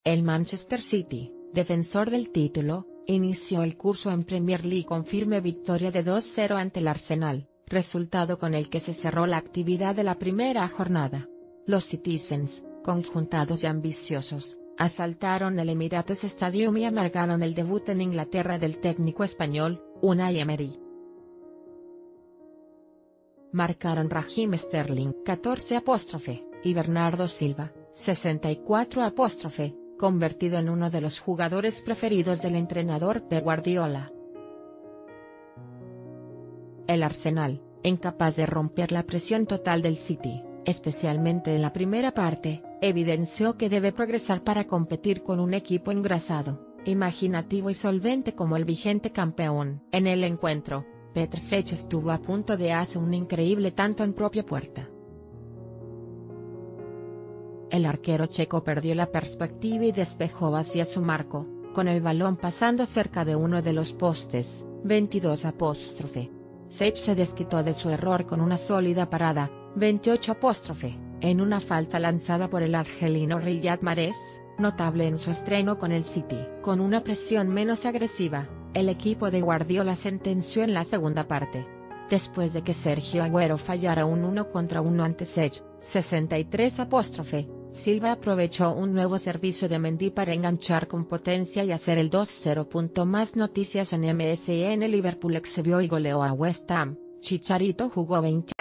El Manchester City, defensor del título, inició el curso en Premier League con firme victoria de 2-0 ante el Arsenal, resultado con el que se cerró la actividad de la primera jornada. Los Citizens, conjuntados y ambiciosos, asaltaron el Emirates Stadium y amargaron el debut en Inglaterra del técnico español, Unai Emery. Marcaron Raheem Sterling 14 y Bernardo Silva 64 convertido en uno de los jugadores preferidos del entrenador Pep Guardiola. El Arsenal, incapaz de romper la presión total del City, especialmente en la primera parte, evidenció que debe progresar para competir con un equipo engrasado, imaginativo y solvente como el vigente campeón. En el encuentro, Petr Cech estuvo a punto de hacer un increíble tanto en propia puerta. El arquero checo perdió la perspectiva y despejó hacia su marco, con el balón pasando cerca de uno de los postes. 22 Cech se desquitó de su error con una sólida parada. 28 en una falta lanzada por el argelino Riyad Mahrez, notable en su estreno con el City. Con una presión menos agresiva, el equipo de Guardiola sentenció en la segunda parte. Después de que Sergio Agüero fallara un 1 contra 1 ante Cech, 63 Silva aprovechó un nuevo servicio de Mendy para enganchar con potencia y hacer el 2-0. Más noticias en MSN. Liverpool exhibió y goleó a West Ham. Chicharito jugó 20